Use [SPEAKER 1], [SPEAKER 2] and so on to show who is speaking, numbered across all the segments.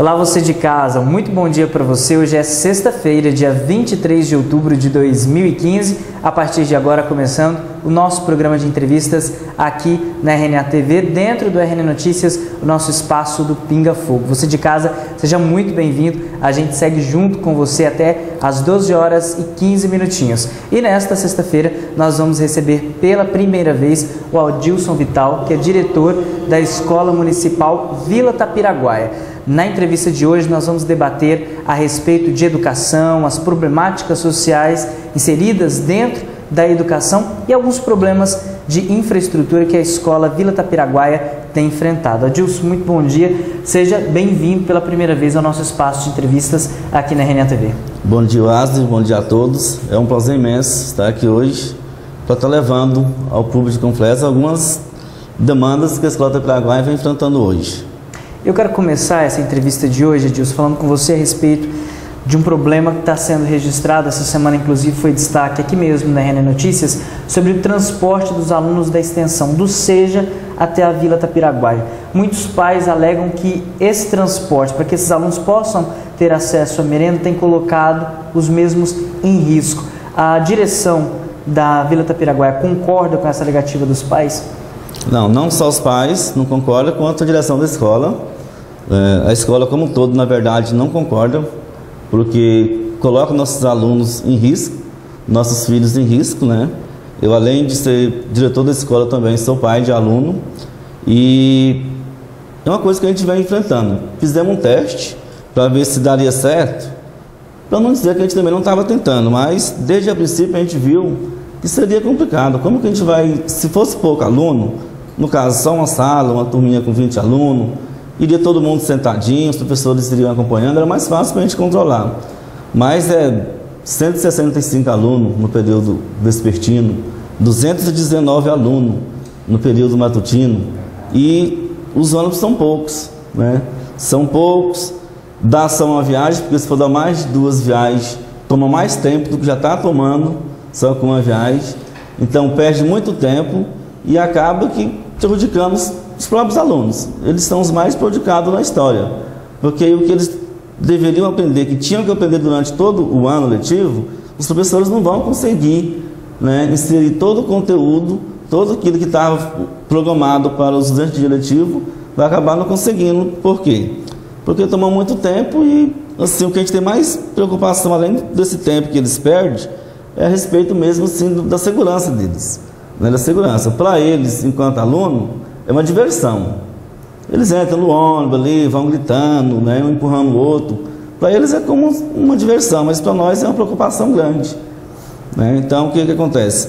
[SPEAKER 1] Olá, você de casa, muito bom dia para você. Hoje é sexta-feira, dia 23 de outubro de 2015. A partir de agora, começando o nosso programa de entrevistas aqui na RNA TV, dentro do RN Notícias, o nosso espaço do Pinga Fogo. Você de casa, seja muito bem-vindo. A gente segue junto com você até às 12 horas e 15 minutinhos. E nesta sexta-feira, nós vamos receber pela primeira vez o Adilson Vital, que é diretor da Escola Municipal Vila Tapiraguaia. Na entrevista de hoje nós vamos debater a respeito de educação, as problemáticas sociais inseridas dentro da educação e alguns problemas de infraestrutura que a Escola Vila Tapiraguaia tem enfrentado. Adilson, muito bom dia, seja bem-vindo pela primeira vez ao nosso espaço de entrevistas aqui na RNA TV.
[SPEAKER 2] Bom dia, Wesley, bom dia a todos. É um prazer imenso estar aqui hoje para estar levando ao público de Confresa algumas demandas que a Escola Tapiraguaia vem enfrentando hoje.
[SPEAKER 1] Eu quero começar essa entrevista de hoje, Adilson, falando com você a respeito de um problema que está sendo registrado. Essa semana, inclusive, foi destaque aqui mesmo na RN Notícias, sobre o transporte dos alunos da extensão do SEJA até a Vila Tapiraguaia. Muitos pais alegam que esse transporte, para que esses alunos possam ter acesso à merenda, tem colocado os mesmos em risco. A direção da Vila Tapiraguaia concorda com essa alegativa dos pais?
[SPEAKER 2] Não só os pais não concordam, quanto a direção da escola. A escola como um todo, na verdade, não concorda, porque coloca nossos alunos em risco, nossos filhos em risco, né? Eu, além de ser diretor da escola, também sou pai de aluno, e é uma coisa que a gente vem enfrentando. Fizemos um teste para ver se daria certo, para não dizer que a gente também não estava tentando, mas desde o princípio a gente viu que seria complicado. Como que a gente vai, se fosse pouco aluno, no caso só uma sala, uma turminha com 20 alunos, iria todo mundo sentadinho, os professores iriam acompanhando, era mais fácil para a gente controlar. Mas 165 alunos no período vespertino, 219 alunos no período matutino, e os ônibus são poucos, né? São poucos, dá só uma viagem, porque se for dar mais de 2 viagens, toma mais tempo do que já está tomando só com uma viagem. Então perde muito tempo e acaba que prejudicando os próprios alunos. Eles são os mais prejudicados na história, porque o que eles deveriam aprender, que tinham que aprender durante todo o ano letivo, os professores não vão conseguir, né, inserir todo o conteúdo, todo aquilo que estava programado para os estudantes de letivo, vai acabar não conseguindo. Por quê? Porque toma muito tempo e assim, o que a gente tem mais preocupação, além desse tempo que eles perdem, é a respeito mesmo assim, da segurança deles, né, da segurança. Para eles, enquanto aluno, é uma diversão. Eles entram no ônibus ali, vão gritando, né, um empurrando o outro. Para eles é como uma diversão, mas para nós é uma preocupação grande, né? Então, o que acontece?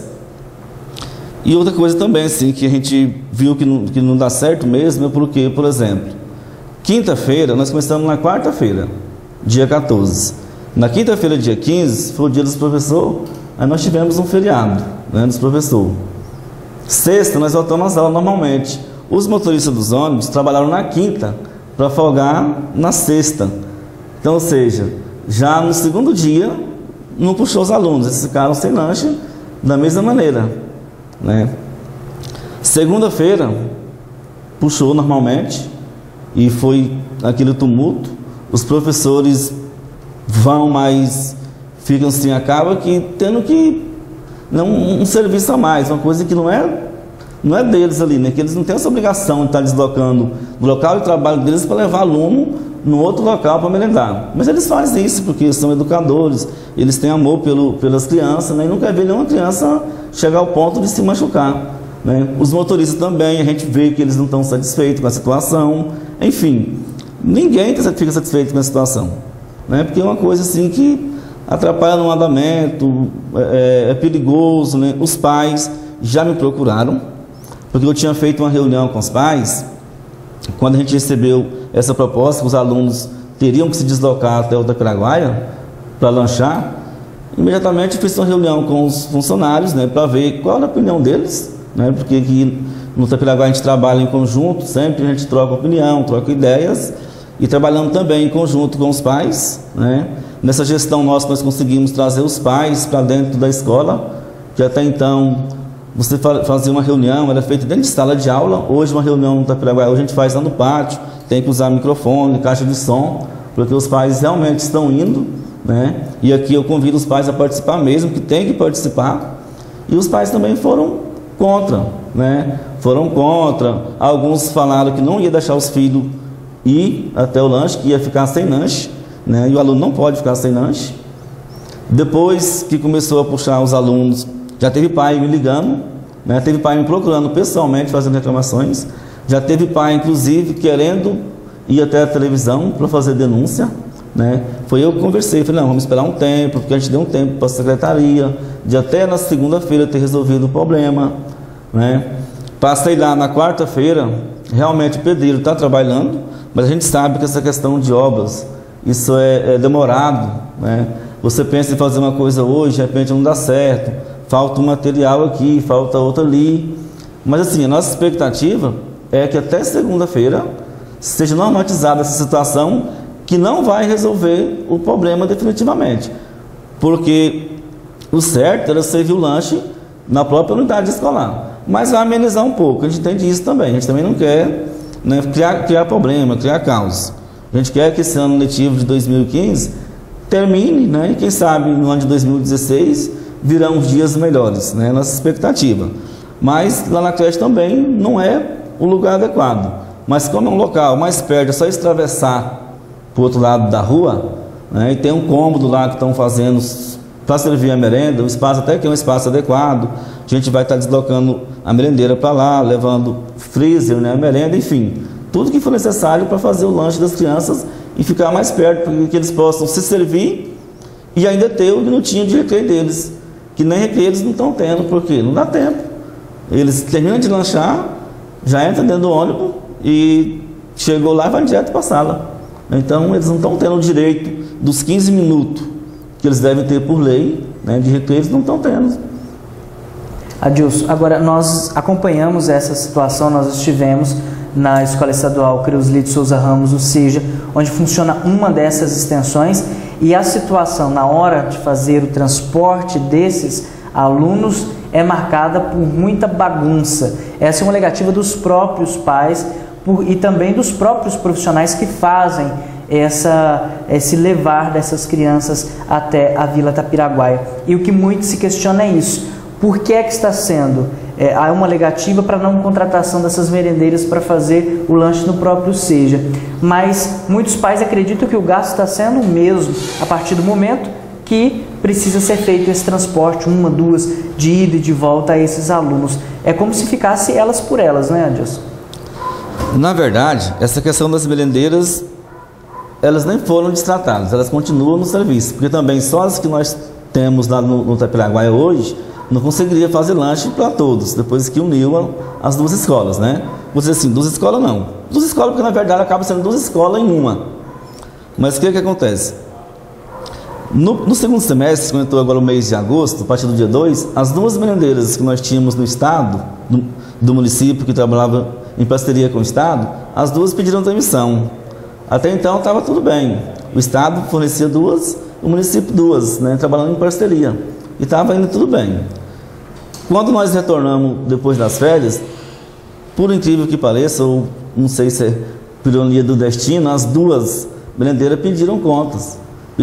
[SPEAKER 2] E outra coisa também, assim, que a gente viu que não dá certo mesmo, é porque, por exemplo, quinta-feira, nós começamos na quarta-feira, dia 14. Na quinta-feira, dia 15, foi o dia dos professores, aí nós tivemos um feriado, né, dos professores. Sexta, nós voltamos às aulas normalmente. Os motoristas dos ônibus trabalharam na quinta para folgar na sexta. Então, ou seja, já no segundo dia, não puxou os alunos, eles ficaram sem lanche da mesma maneira, né? Segunda-feira, puxou normalmente e foi aquele tumulto. Os professores vão, mas ficam assim, acaba que tendo que um serviço a mais, uma coisa que não é deles ali, né? Que eles não têm essa obrigação de estar deslocando do local de trabalho deles para levar aluno no outro local para merendar. Mas eles fazem isso porque são educadores, eles têm amor pelas crianças, né? E não quer ver nenhuma criança chegar ao ponto de se machucar, né? Os motoristas também, a gente vê que eles não estão satisfeitos com a situação. Enfim, ninguém fica satisfeito com a situação, né? Porque é uma coisa assim que atrapalha no andamento, é perigoso, né? Os pais já me procuraram, porque eu tinha feito uma reunião com os pais, quando a gente recebeu essa proposta, que os alunos teriam que se deslocar até o Tapiraguaia para lanchar. Imediatamente eu fiz uma reunião com os funcionários, né, para ver qual era a opinião deles, né, porque aqui no Tapiraguaia a gente trabalha em conjunto, sempre a gente troca opinião, troca ideias, e trabalhando também em conjunto com os pais, né. Nessa gestão nossa, nós conseguimos trazer os pais para dentro da escola, que até então você fazia uma reunião, era feita dentro de sala de aula. Hoje uma reunião no Tapiraguaia, hoje a gente faz lá no pátio, tem que usar microfone, caixa de som, porque os pais realmente estão indo, né? E aqui eu convido os pais a participar mesmo, que tem que participar. E os pais também foram contra, né? Foram contra. Alguns falaram que não ia deixar os filhos ir até o lanche, que ia ficar sem lanche, né? E o aluno não pode ficar sem lanche. Depois que começou a puxar os alunos, já teve pai me ligando, né? Teve pai me procurando pessoalmente, fazendo reclamações. Já teve pai, inclusive, querendo ir até a televisão para fazer denúncia, né? Foi eu que conversei, falei, não, vamos esperar um tempo, porque a gente deu um tempo para a secretaria, de até na segunda-feira ter resolvido o problema, né? Passei lá na quarta-feira, realmente o pedreiro está trabalhando, mas a gente sabe que essa questão de obras, isso é demorado, né? Você pensa em fazer uma coisa hoje, de repente não dá certo, falta um material aqui, falta outro ali, mas assim, a nossa expectativa é que até segunda-feira seja normatizada essa situação, que não vai resolver o problema definitivamente, porque o certo era servir o lanche na própria unidade escolar, mas vai amenizar um pouco, a gente entende isso também, a gente também não quer, né, criar problema, criar caos, a gente quer que esse ano letivo de 2015 termine, né, e quem sabe no ano de 2016 virão uns dias melhores, né, nossa expectativa, mas lá na creche também não é o lugar adequado, mas como é um local mais perto, é só atravessar para o outro lado da rua, né, e tem um cômodo lá que estão fazendo para servir a merenda, o espaço até que é um espaço adequado, a gente vai estar deslocando a merendeira para lá, levando freezer, né, a merenda, enfim, tudo que for necessário para fazer o lanche das crianças e ficar mais perto, para que eles possam se servir e ainda ter o minutinho de recreio deles, que nem recreio eles não estão tendo, porque não dá tempo, eles terminam de lanchar, já entram dentro do ônibus e chegou lá e vai direto para a sala. Então eles não estão tendo o direito dos 15 minutos que eles devem ter por lei, né, de recreio, eles não estão tendo.
[SPEAKER 1] Adilson, agora nós acompanhamos essa situação, nós estivemos na Escola Estadual Creuslito Souza Ramos, ou seja, onde funciona uma dessas extensões, e a situação na hora de fazer o transporte desses alunos é marcada por muita bagunça. Essa é uma negativa dos próprios pais e também dos próprios profissionais que fazem esse levar dessas crianças até a Vila Tapiraguaia. E o que muito se questiona é isso. Por que é que está sendo? Há uma negativa para não contratação dessas merendeiras para fazer o lanche no próprio SEJA. Mas muitos pais acreditam que o gasto está sendo o mesmo a partir do momento que precisa ser feito esse transporte, 1, 2, de ida e de volta a esses alunos. É como se ficasse elas por elas, não é, Adilson?
[SPEAKER 2] Na verdade, essa questão das merendeiras, elas nem foram destratadas, elas continuam no serviço, porque também só as que nós temos lá no Tapiraguaia hoje, não conseguiria fazer lanche para todos, depois que uniu as duas escolas, né? Vou dizer assim, duas escolas não. Duas escolas porque na verdade acaba sendo duas escolas em uma. Mas o que acontece? No segundo semestre, quando entrou agora o mês de agosto, a partir do dia 2, as duas merendeiras que nós tínhamos no estado, do município, que trabalhava em parceria com o estado, as duas pediram demissão. Até então estava tudo bem. O estado fornecia duas, o município duas, né, trabalhando em parceria. E estava indo tudo bem. Quando nós retornamos depois das férias, por incrível que pareça, ou não sei se é por ironia do destino, as duas merendeiras pediram contas.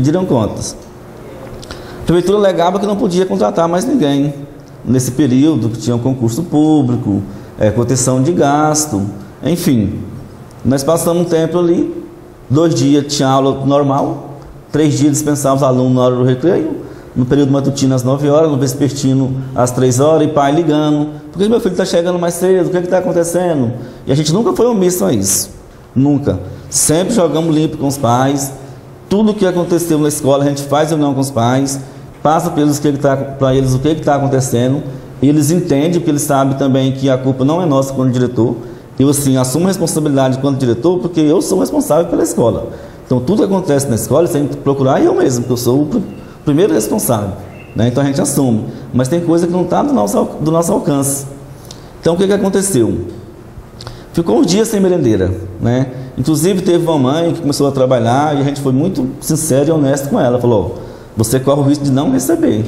[SPEAKER 2] A prefeitura alegava que não podia contratar mais ninguém nesse período, que tinha um concurso público, contenção de gasto, enfim. Nós passamos um tempo ali, 2 dias tinha aula normal, 3 dias dispensávamos os alunos na hora do recreio, no período matutino às 9 horas, no vespertino às 3 horas, e pai ligando, por que meu filho está chegando mais cedo, o que está acontecendo? E a gente nunca foi omisso a isso, nunca. Sempre jogamos limpo com os pais, tudo o que aconteceu na escola a gente faz reunião com os pais, passa para eles o que está acontecendo, e eles entendem, porque eles sabem também que a culpa não é nossa quando diretor. Eu assim, assumo a responsabilidade quando diretor, porque eu sou responsável pela escola. Então tudo que acontece na escola, você tem que procurar eu mesmo, porque eu sou o primeiro responsável, né? Então a gente assume, mas tem coisa que não está do nosso alcance. Então o que aconteceu? Ficou uns dias sem merendeira, né? Inclusive teve uma mãe que começou a trabalhar e a gente foi muito sincero e honesto com ela, falou, você corre o risco de não receber,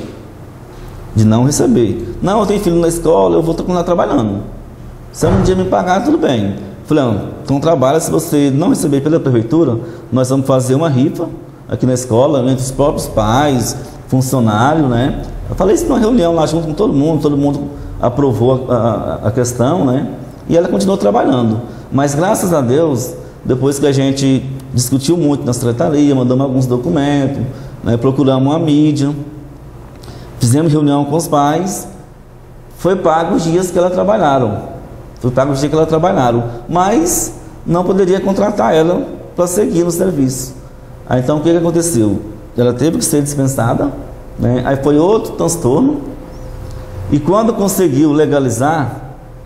[SPEAKER 2] não, eu tenho filho na escola, eu vou continuar trabalhando, se um dia me pagar, tudo bem, Falei, não, então trabalha, se você não receber pela prefeitura, nós vamos fazer uma rifa aqui na escola, entre os próprios pais, funcionários, né? Eu falei isso numa reunião lá junto com todo mundo aprovou a questão, né? E ela continuou trabalhando. Mas graças a Deus, depois que a gente discutiu muito na secretaria, mandamos alguns documentos, né? Procuramos uma mídia, fizemos reunião com os pais, foi pago os dias que ela trabalharam. Mas não poderia contratar ela para seguir no serviço. Aí então o que aconteceu? Ela teve que ser dispensada, né? Aí foi outro transtorno. E quando conseguiu legalizar,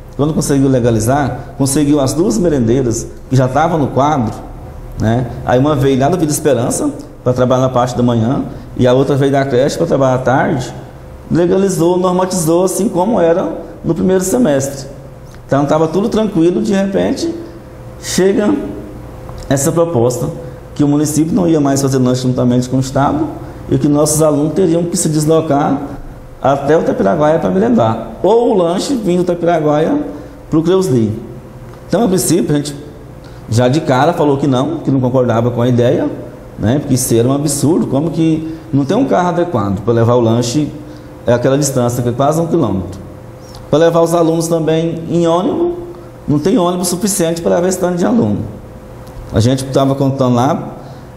[SPEAKER 2] conseguiu as duas merendeiras que já estavam no quadro, né? Aí uma veio lá do Vida Esperança para trabalhar na parte da manhã e a outra veio da creche para trabalhar à tarde. Legalizou, normatizou assim como era no primeiro semestre. Então estava tudo tranquilo, de repente chega essa proposta que o município não ia mais fazer lanche juntamente com o Estado e que nossos alunos teriam que se deslocar até o Itapiraguaia para merendar, ou o lanche vindo do Itapiraguaia para o Cleusli. Então, a princípio, a gente já de cara falou que não concordava com a ideia, né? Porque isso era um absurdo, como que não tem um carro adequado para levar o lanche aquela distância, que é quase 1 quilômetro. Para levar os alunos também em ônibus, não tem ônibus suficiente para levar esse tanto de aluno. A gente estava contando lá,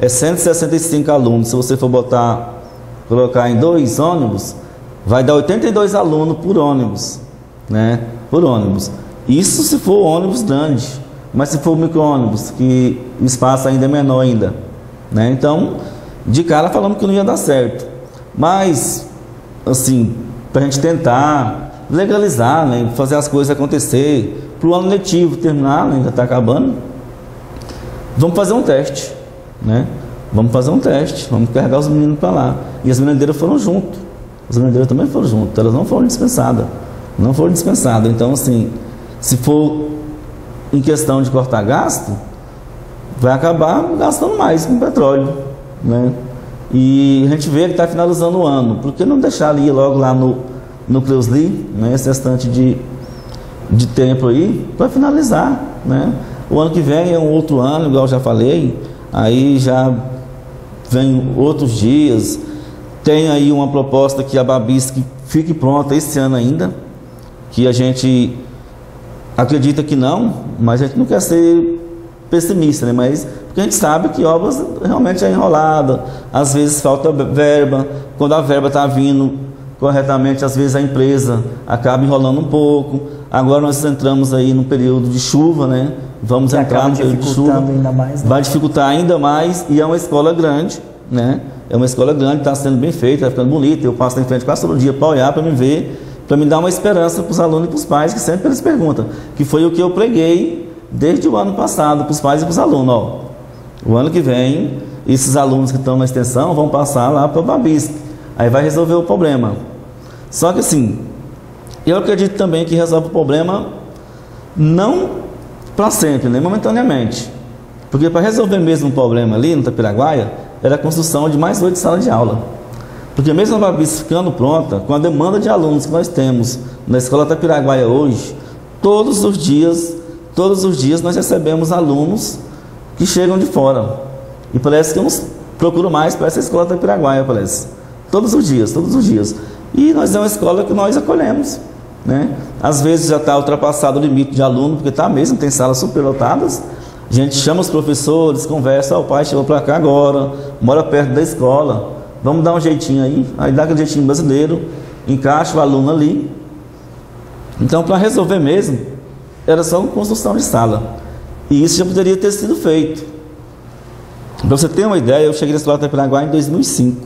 [SPEAKER 2] 165 alunos, se você for colocar em 2 ônibus, vai dar 82 alunos por ônibus, né? Por ônibus. Isso se for ônibus grande, mas se for micro-ônibus, que o espaço ainda é menor ainda, né? Então, de cara falamos que não ia dar certo. Mas, assim, para a gente tentar legalizar, né, fazer as coisas acontecer, para o ano letivo terminar, né, já está acabando, vamos fazer um teste, né? Vamos carregar os meninos para lá. E as merendeiras foram junto, as merendeiras também foram junto, elas não foram dispensadas, então assim, se for em questão de cortar gasto, vai acabar gastando mais com petróleo, né? E a gente vê que está finalizando o ano, por que não deixar ali logo lá no Cleusli, né, esse restante de tempo aí, para finalizar, né? O ano que vem é um outro ano, igual eu já falei, aí já vem outros dias, tem aí uma proposta que a Babisc fique pronta esse ano ainda, que a gente acredita que não, mas a gente não quer ser pessimista, né? Mas porque a gente sabe que obras realmente é enrolada, às vezes falta verba, quando a verba está vindo corretamente, às vezes a empresa acaba enrolando um pouco. Agora nós entramos aí no período de chuva, né? Vamos entrar no período de chuva, ainda mais, né? Vai dificultar ainda mais, e é uma escola grande, né? É uma escola grande, está sendo bem feita, está ficando bonita. Eu passo em frente quase todo dia para olhar, para me ver, para me dar uma esperança para os alunos e para os pais, que sempre eles perguntam, que foi o que eu preguei desde o ano passado para os pais e para os alunos. Ó, o ano que vem, esses alunos que estão na extensão vão passar lá para o Babisc, aí vai resolver o problema. Só que assim, eu acredito também que resolve o problema não para sempre, nem momentaneamente. Porque para resolver mesmo o problema ali no Itapiraguaia, era a construção de mais 8 salas de aula. Porque mesmo a Babisc ficando pronta, com a demanda de alunos que nós temos na Escola Itapiraguaia hoje, todos os dias nós recebemos alunos que chegam de fora. E parece que eu não procuro mais para essa Escola Itapiraguaia, parece. Todos os dias. E nós é uma escola que nós acolhemos, né? Às vezes já está ultrapassado o limite de aluno, porque está mesmo, tem salas superlotadas. A gente chama os professores, conversa, o pai chegou para cá agora, mora perto da escola, vamos dar um jeitinho aí dá aquele jeitinho brasileiro, encaixa o aluno ali. Então, para resolver mesmo, era só uma construção de sala. E isso já poderia ter sido feito. Para você ter uma ideia, eu cheguei na Escola Itapiraguaia em 2005.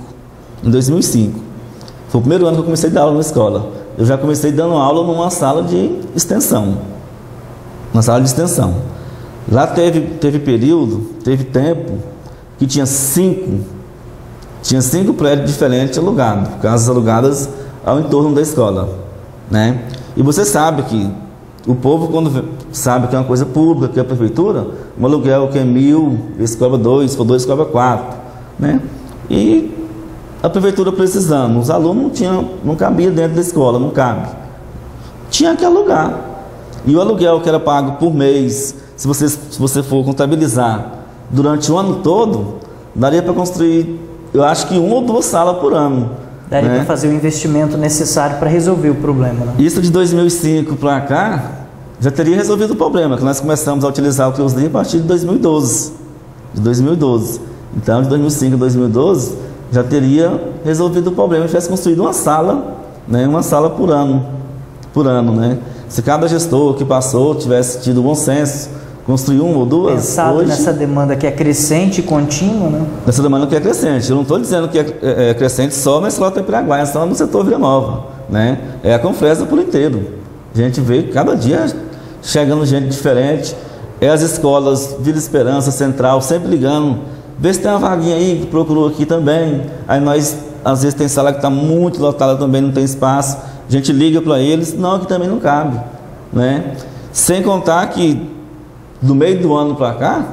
[SPEAKER 2] Foi o primeiro ano que eu comecei a dar aula na escola. Eu já comecei dando aula numa sala de extensão. Lá teve tempo que tinha 5 prédios diferentes alugados, casas alugadas ao entorno da escola, né? E você sabe que o povo, quando sabe que é uma coisa pública, que é a prefeitura, um aluguel que é 1.000, esse cobra 2, se for 2, cobra 4, né? E a prefeitura precisando, os alunos não cabia dentro da escola, não cabe. Tinha que alugar. E o aluguel que era pago por mês, se você for contabilizar durante o ano todo, daria para construir, eu acho que 1 ou 2 salas por ano.
[SPEAKER 1] Daria
[SPEAKER 2] né?
[SPEAKER 1] para fazer o investimento necessário para resolver o problema. Né?
[SPEAKER 2] Isso de 2005 para cá, já teria resolvido o problema, que nós começamos a utilizar o CREUSD a partir de 2012. Então, de 2005 a 2012, já teria resolvido o problema, tivesse construído uma sala, né? Uma sala por ano, né? Se cada gestor que passou tivesse tido bom senso, construir 1 ou 2...
[SPEAKER 1] Pensado hoje, nessa demanda que é crescente e contínua, né?
[SPEAKER 2] Nessa demanda que é crescente. Eu não estou dizendo que é crescente só na escola Tepiraguaia, só no setor Vila Nova, né? É a Confresa por inteiro. A gente vê cada dia chegando gente diferente. É as escolas Vila Esperança, Central, sempre ligando. Vê se tem uma vaguinha aí, que procurou aqui também. Aí nós, às vezes, tem sala que está muito lotada também, não tem espaço. A gente liga para eles, não, aqui também não cabe, né? Sem contar que, do meio do ano para cá,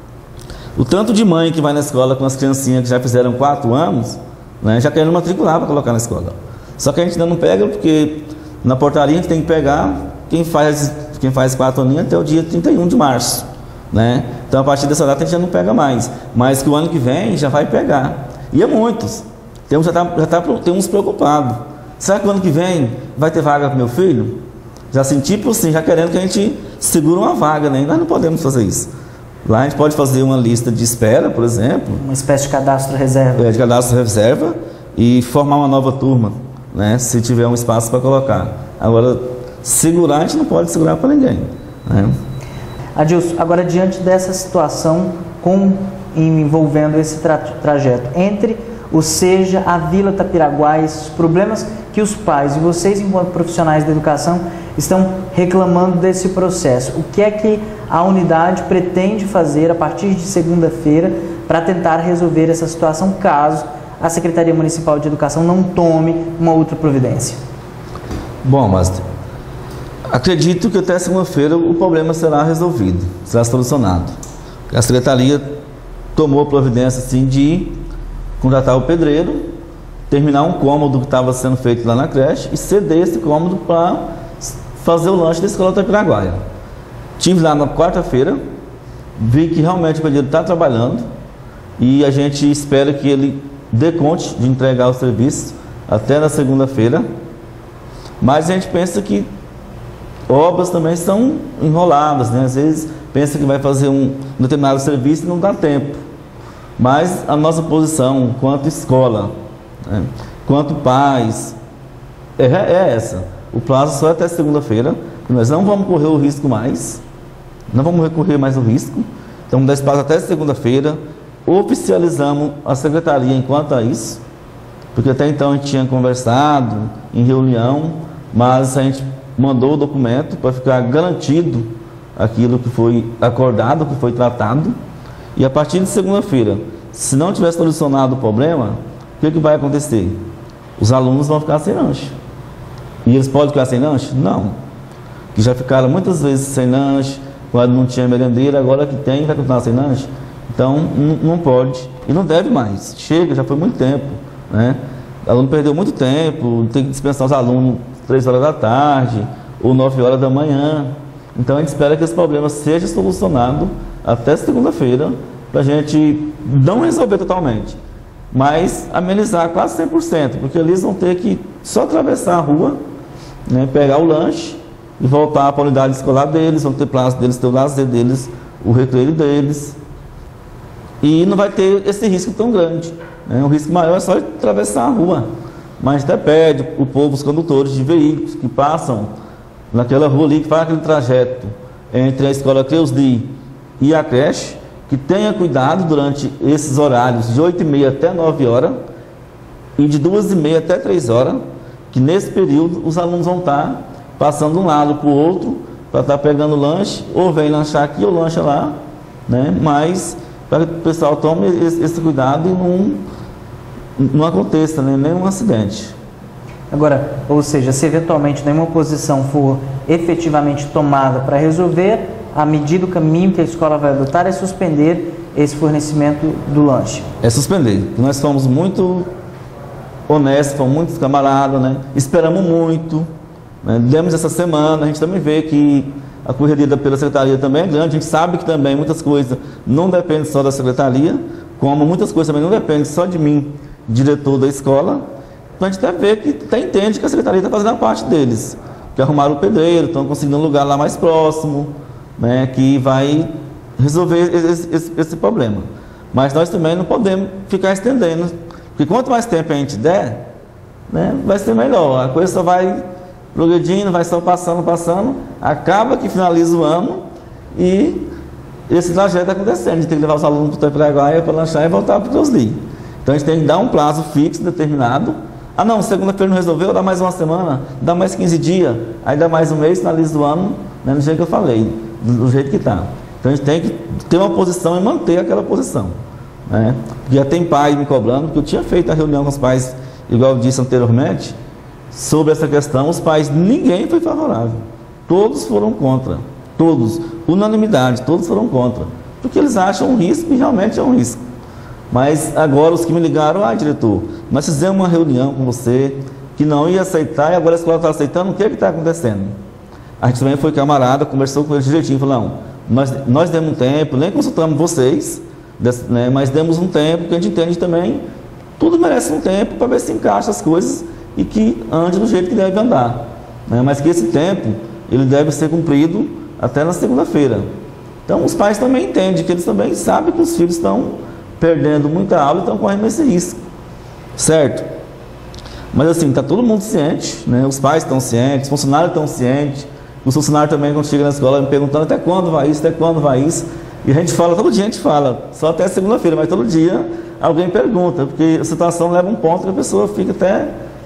[SPEAKER 2] o tanto de mãe que vai na escola com as criancinhas que já fizeram 4 anos, né, já querendo matricular para colocar na escola. Só que a gente ainda não pega, porque na portaria a gente tem que pegar quem faz 4 aninhos até o dia 31 de março. Né? Então, a partir dessa data a gente já não pega mais. Mas que o ano que vem já vai pegar. E é muitos. Tem uns preocupados. Será que o ano que vem vai ter vaga para meu filho? Já senti por sim, já querendo que a gente segure uma vaga, né? Nós não podemos fazer isso. Lá a gente pode fazer uma lista de espera, por exemplo.
[SPEAKER 1] Uma espécie de cadastro reserva.
[SPEAKER 2] De cadastro reserva e formar uma nova turma, né? Se tiver um espaço para colocar. Agora, segurar, a gente não pode segurar para ninguém, né?
[SPEAKER 1] Adilson, agora diante dessa situação envolvendo esse trajeto entre o SEJA, a Vila Tapiraguá, esses problemas que os pais e vocês, enquanto profissionais da educação, estão reclamando desse processo, o que é que a unidade pretende fazer a partir de segunda-feira para tentar resolver essa situação, caso a Secretaria Municipal de Educação não tome uma outra providência?
[SPEAKER 2] Bom, mas acredito que até segunda-feira o problema será resolvido, será solucionado. A Secretaria tomou a providência assim, de contratar o pedreiro, terminar um cômodo que estava sendo feito lá na creche e ceder esse cômodo para fazer o lanche da escola Tapiraguaia. Estive lá na quarta-feira, vi que realmente o pedreiro está trabalhando e a gente espera que ele dê conta de entregar o serviço até na segunda-feira, mas a gente pensa que obras também são enroladas, né? Às vezes pensa que vai fazer um determinado serviço e não dá tempo. Mas a nossa posição, quanto escola, né, quanto pais, é essa. O prazo só é até segunda-feira, nós não vamos correr o risco mais, não vamos recorrer mais ao risco. Então, dá espaço até segunda-feira, oficializamos a secretaria enquanto a isso, porque até então a gente tinha conversado em reunião, mas a gente mandou o documento para ficar garantido aquilo que foi acordado, que foi tratado. E a partir de segunda-feira, se não tiver solucionado o problema, o que vai acontecer? Os alunos vão ficar sem lanche. E eles podem ficar sem lanche? Não. Que já ficaram muitas vezes sem lanche, quando não tinha merendeira, agora que tem, vai continuar sem lanche. Então, não pode e não deve mais. Chega, já foi muito tempo, né? O aluno perdeu muito tempo, tem que dispensar os alunos 3 horas da tarde ou 9 horas da manhã. Então a gente espera que esse problema seja solucionado até segunda-feira, para a gente não resolver totalmente, mas amenizar quase 100%, porque eles vão ter que só atravessar a rua, né, pegar o lanche e voltar para a unidade escolar deles, vão ter praça deles, ter o lazer deles, o recreio deles, e não vai ter esse risco tão grande, né? O risco maior é só atravessar a rua, mas até pede o povo, os condutores de veículos que passam naquela rua ali, que faz aquele trajeto entre a escola CREUSD e a creche, que tenha cuidado durante esses horários de 8h30 até 9 horas e de 2h30 até 3 horas, que nesse período os alunos vão estar passando de um lado para o outro para estar pegando lanche, ou vem lanchar aqui ou lancha lá, né? Mas para que o pessoal tome esse cuidado e não aconteça, né, nenhum acidente.
[SPEAKER 1] Agora, ou seja, se eventualmente nenhuma posição for efetivamente tomada para resolver, a medida, o caminho que a escola vai adotar é suspender esse fornecimento do lanche.
[SPEAKER 2] É suspender. Nós fomos muito honestos, fomos muito camaradas, né? Esperamos muito, né? Demos essa semana, a gente também vê que a correria pela secretaria também é grande, a gente sabe que também muitas coisas não dependem só da secretaria, como muitas coisas também não dependem só de mim, diretor da escola. Então a gente até vê que até entende que a secretaria está fazendo a parte deles, que arrumaram o pedreiro, estão conseguindo um lugar lá mais próximo, né, que vai resolver esse problema. Mas nós também não podemos ficar estendendo, porque quanto mais tempo a gente der, né, vai ser melhor. A coisa só vai progredindo, vai só passando, acaba que finaliza o ano e esse trajeto está acontecendo. A gente tem que levar os alunos para o Itapiraguaia para lanchar e voltar para o Creusley. Então a gente tem que dar um prazo fixo, determinado. Ah não, segunda-feira não resolveu, dá mais uma semana, dá mais 15 dias, aí dá mais um mês, finaliza o ano, né, do jeito que eu falei, do jeito que está. Então a gente tem que ter uma posição e manter aquela posição, né? Já tem pai me cobrando, porque eu tinha feito a reunião com os pais, igual eu disse anteriormente, sobre essa questão. Os pais, ninguém foi favorável, todos foram contra, todos, unanimidade, todos foram contra, porque eles acham um risco e realmente é um risco. Mas agora os que me ligaram, diretor, nós fizemos uma reunião com você, que não ia aceitar, e agora a escola está aceitando, o que está acontecendo? A gente também foi camarada, conversou com eles direitinho, falou, não, nós demos um tempo, nem consultamos vocês, né, mas demos um tempo, porque a gente entende também, tudo merece um tempo para ver se encaixa as coisas e que ande do jeito que deve andar, né, mas que esse tempo, ele deve ser cumprido até na segunda-feira. Então os pais também entendem, que eles também sabem que os filhos estão perdendo muita aula e estão correndo esse risco, certo? Mas assim, está todo mundo ciente, né? Os pais estão cientes, os funcionários estão cientes, os funcionários também, quando chegam na escola, me perguntando até quando vai isso, e a gente fala, todo dia a gente fala, só até segunda-feira, mas todo dia alguém pergunta, porque a situação leva um ponto que a pessoa fica até,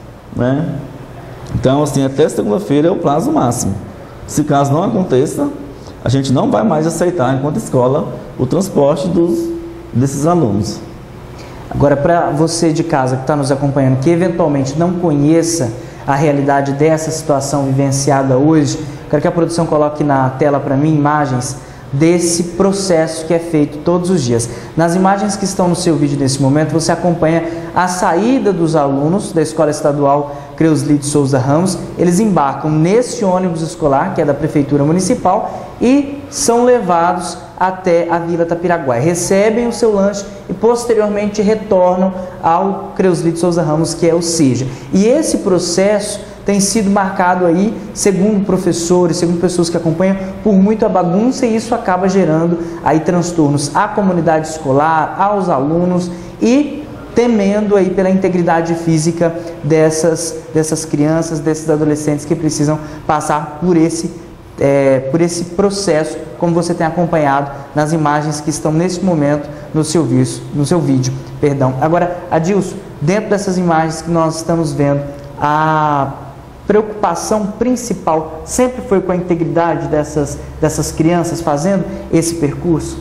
[SPEAKER 2] né? Então assim, até segunda-feira é o prazo máximo. Se caso não aconteça, a gente não vai mais aceitar, enquanto escola, o transporte desses alunos.
[SPEAKER 1] Agora, para você de casa que está nos acompanhando, que eventualmente não conheça a realidade dessa situação vivenciada hoje, quero que a produção coloque na tela para mim imagens desse processo que é feito todos os dias. Nas imagens que estão no seu vídeo nesse momento, você acompanha a saída dos alunos da Escola Estadual Creusley de Souza Ramos. Eles embarcam nesse ônibus escolar, que é da Prefeitura Municipal, e são levados até a Vila Itapiraguaia, recebem o seu lanche e posteriormente retornam ao Creusley de Souza Ramos, que é o SEJA. E esse processo tem sido marcado aí, segundo professores, segundo pessoas que acompanham, por muita bagunça, e isso acaba gerando aí transtornos à comunidade escolar, aos alunos e temendo aí pela integridade física dessas crianças, desses adolescentes que precisam passar por esse processo, como você tem acompanhado nas imagens que estão nesse momento no seu vídeo. Agora, Adilson, dentro dessas imagens que nós estamos vendo, a preocupação principal sempre foi com a integridade dessas crianças fazendo esse percurso?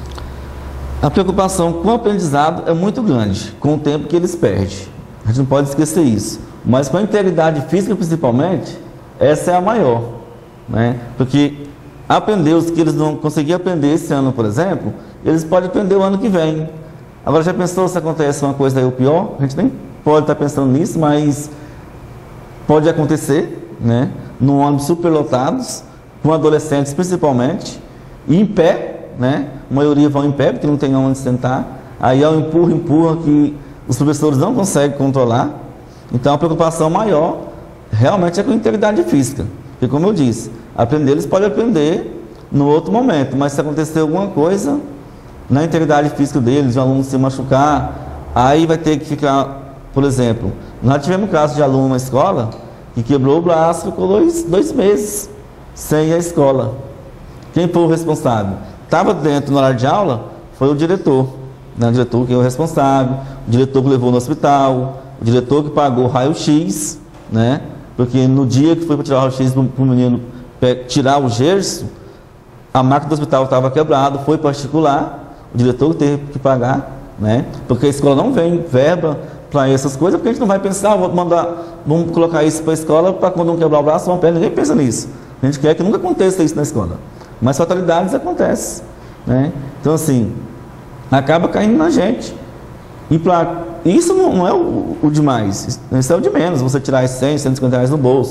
[SPEAKER 2] A preocupação com o aprendizado é muito grande, com o tempo que eles perdem. A gente não pode esquecer isso. Mas com a integridade física, principalmente, essa é a maior, né? Porque aprender os que eles não conseguiram aprender esse ano, por exemplo, eles podem aprender o ano que vem. Agora, já pensou se acontece uma coisa aí o pior? A gente nem pode estar pensando nisso, mas pode acontecer, né? Num ônibus superlotados, com adolescentes principalmente, e em pé, né? A maioria vão em pé, porque não tem onde sentar. Aí é um empurra que os professores não conseguem controlar. Então a preocupação maior realmente é com a integridade física. Porque, como eu disse, aprender eles podem aprender no outro momento, mas se acontecer alguma coisa na integridade física deles, o aluno se machucar, aí vai ter que ficar, por exemplo, nós tivemos um caso de aluno na escola que quebrou o braço e ficou dois meses sem a escola. Quem foi o responsável? Estava dentro no horário de aula, foi o diretor, né? O diretor que é o responsável, o diretor que levou no hospital, o diretor que pagou raio-x, né? Porque no dia que foi para tirar o raio-x para o menino tirar o gesso, a máquina do hospital estava quebrada, foi particular, o diretor teve que pagar, né? Porque a escola não vem verba para essas coisas, porque a gente não vai pensar, vamos colocar isso para a escola para quando não quebrar o braço, uma perna, ninguém pensa nisso. A gente quer que nunca aconteça isso na escola, mas fatalidades acontecem, né? Então assim, acaba caindo na gente. E isso não é o demais, isso é o de menos, você tirar 100, 150 reais no bolso.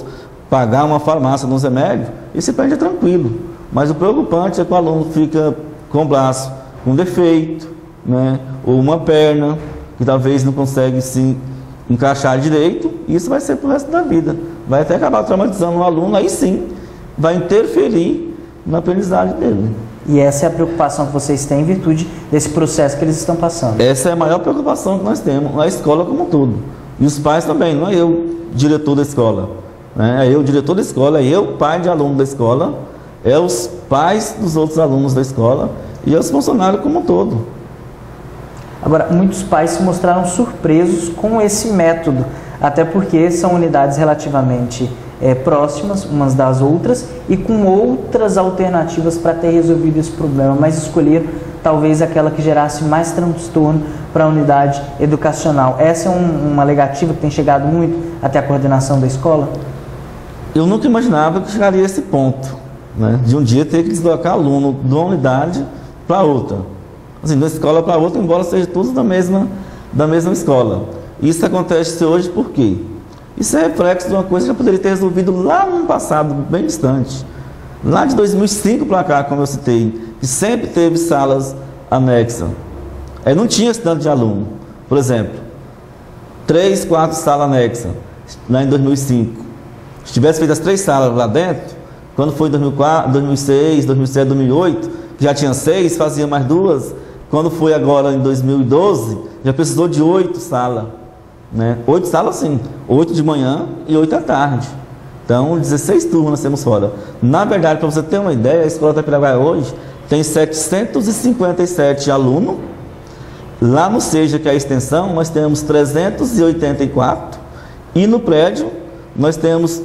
[SPEAKER 2] pagar uma farmácia nos remédios, esse perde é tranquilo. Mas o preocupante é que o aluno fica com o braço com defeito, né? Ou uma perna, que talvez não consegue se encaixar direito, e isso vai ser para o resto da vida. Vai até acabar traumatizando o aluno, aí sim, vai interferir na aprendizagem dele.
[SPEAKER 1] E essa é a preocupação que vocês têm em virtude desse processo que eles estão passando?
[SPEAKER 2] Essa é a maior preocupação que nós temos, na escola como um todo. E os pais também, não é eu, diretor da escola. Né? É eu, diretor da escola, é eu, pai de aluno da escola, é os pais dos outros alunos da escola e é os funcionários como um todo.
[SPEAKER 1] Agora, muitos pais se mostraram surpresos com esse método, até porque são unidades relativamente próximas umas das outras e com outras alternativas para ter resolvido esse problema, mas escolher talvez aquela que gerasse mais transtorno para a unidade educacional. Essa é uma alegativa que tem chegado muito até a coordenação da escola?
[SPEAKER 2] Eu nunca imaginava que chegaria a esse ponto, né, de um dia ter que deslocar aluno de uma unidade para outra. Assim, de uma escola para outra, embora seja todos da mesma escola. Isso acontece hoje por quê? Isso é reflexo de uma coisa que já poderia ter resolvido lá no passado, bem distante. Lá de 2005 para cá, como eu citei, que sempre teve salas anexas. Aí não tinha esse tanto de aluno. Por exemplo, 3, 4 salas anexas, lá em 2005. Se tivesse feito as 3 salas lá dentro, quando foi em 2004, 2006, 2007, 2008, já tinha 6, fazia mais 2. Quando foi agora em 2012, já precisou de 8 salas. Né? 8 salas sim, 8 de manhã e 8 à tarde. Então, 16 turmas nós temos fora. Na verdade, para você ter uma ideia, a Escola Itapiraguaia hoje tem 757 alunos. Lá no SEJA, que é a extensão, nós temos 384. E no prédio, nós temos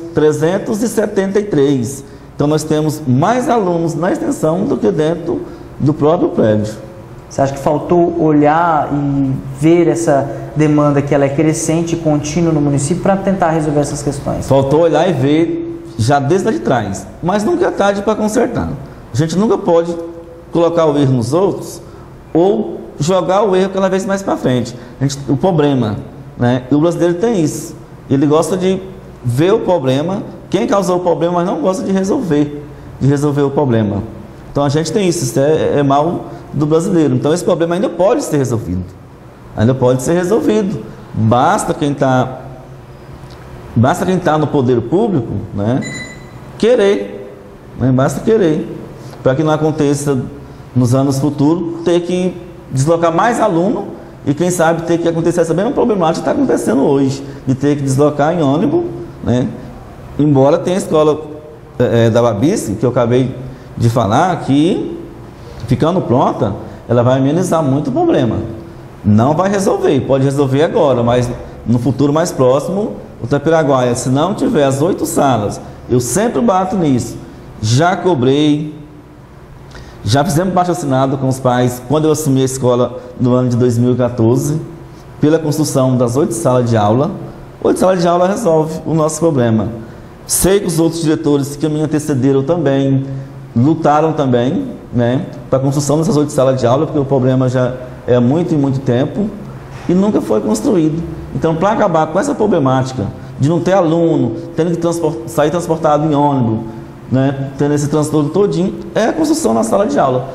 [SPEAKER 2] 373. Então, nós temos mais alunos na extensão do que dentro do próprio prédio.
[SPEAKER 1] Você acha que faltou olhar e ver essa demanda que ela é crescente e contínua no município para tentar resolver essas questões?
[SPEAKER 2] Faltou olhar e ver já desde lá de trás, mas nunca é tarde para consertar. A gente nunca pode colocar o erro nos outros ou jogar o erro cada vez mais para frente. O problema, né? E o brasileiro tem isso. Ele gosta de ver o problema, quem causou o problema, mas não gosta de resolver o problema. Então a gente tem isso é mal do brasileiro. Então esse problema ainda pode ser resolvido. Basta quem está no poder público, né, querer, né, basta querer, para que não aconteça nos anos futuros ter que deslocar mais aluno e quem sabe ter que acontecer essa mesma problemática que está acontecendo hoje, de ter que deslocar em ônibus, né, embora tenha a escola da Babice, que eu acabei de falar, que ficando pronta, ela vai amenizar muito o problema. Não vai resolver, pode resolver agora, mas no futuro mais próximo, o Itapiraguaia, se não tiver as 8 salas, eu sempre bato nisso. Já cobrei, já fizemos baixo assinado com os pais, quando eu assumi a escola no ano de 2014, pela construção das 8 salas de aula. 8 salas de aula resolve o nosso problema. Sei que os outros diretores que me antecederam também lutaram também, né, para a construção dessas 8 salas de aula, porque o problema já é muito tempo e nunca foi construído. Então, para acabar com essa problemática de não ter aluno, tendo que sair transportado em ônibus, né, tendo esse transtorno todinho, é a construção da sala de aula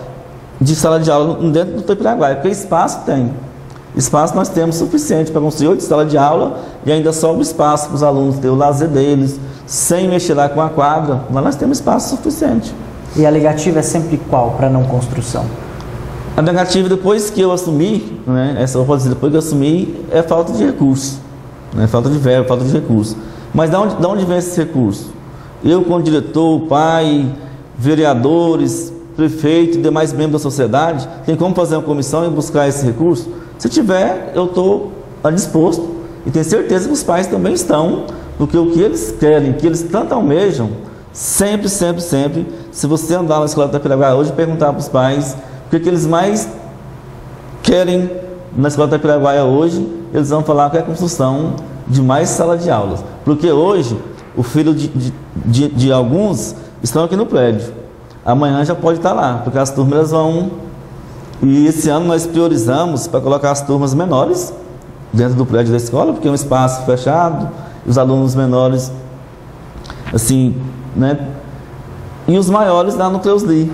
[SPEAKER 2] dentro do Itapiraguaia, porque espaço tem. Espaço nós temos suficiente para construir 8 salas de aula e ainda sobra espaço para os alunos ter o lazer deles, sem mexer lá com a quadra, mas nós temos espaço suficiente.
[SPEAKER 1] E a negativa é sempre qual para não construção?
[SPEAKER 2] A negativa, depois que eu assumi, né, depois que eu assumi, é falta de recurso, né, falta de verba, falta de recurso. Mas de onde vem esse recurso? Eu, como diretor, pai, vereadores, prefeito e demais membros da sociedade, tem como fazer uma comissão e buscar esse recurso? Se tiver, eu estou disposto e tenho certeza que os pais também estão, porque o que eles querem, que eles tanto almejam, sempre, se você andar na escola da Itapiraguaia hoje e perguntar para os pais o que eles mais querem na escola da Itapiraguaia hoje, eles vão falar que é a construção de mais sala de aulas. Porque hoje, o filho de alguns estão aqui no prédio. Amanhã já pode estar lá, porque as turmas vão... E esse ano nós priorizamos para colocar as turmas menores dentro do prédio da escola, porque é um espaço fechado, os alunos menores assim, né? E os maiores lá no Cleusli.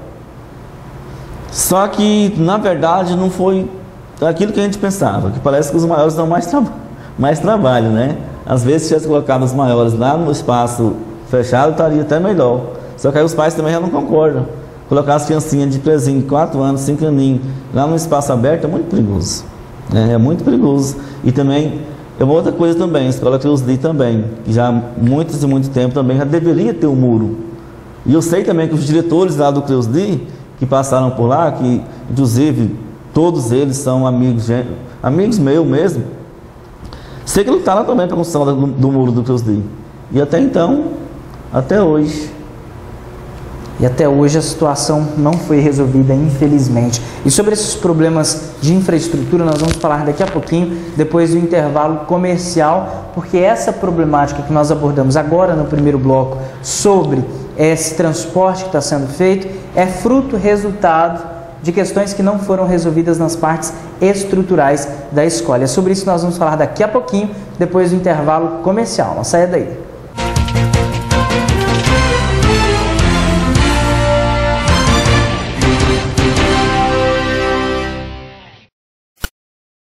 [SPEAKER 2] Só que, na verdade, não foi aquilo que a gente pensava, que parece que os maiores dão mais trabalho, né? Às vezes, se tivesse colocado os maiores lá no espaço fechado, estaria até melhor. Só que aí os pais também já não concordam. Colocar as criancinhas de prezinho, 4 anos, 5 aninhos, lá no espaço aberto é muito perigoso. É muito perigoso. E também, é uma outra coisa também, a escola Cleusli também, que já há muito tempo também já deveria ter um muro. E eu sei também que os diretores lá do Cleusli, que passaram por lá, que inclusive todos eles são amigos meus mesmo, sei que lutaram também para a construção do muro do Cleusli. E até então, até hoje.
[SPEAKER 1] E até hoje a situação não foi resolvida, infelizmente. E sobre esses problemas de infraestrutura nós vamos falar daqui a pouquinho, depois do intervalo comercial, porque essa problemática que nós abordamos agora no primeiro bloco sobre esse transporte que está sendo feito é resultado de questões que não foram resolvidas nas partes estruturais da escola. É sobre isso que nós vamos falar daqui a pouquinho, depois do intervalo comercial. Não saia daí.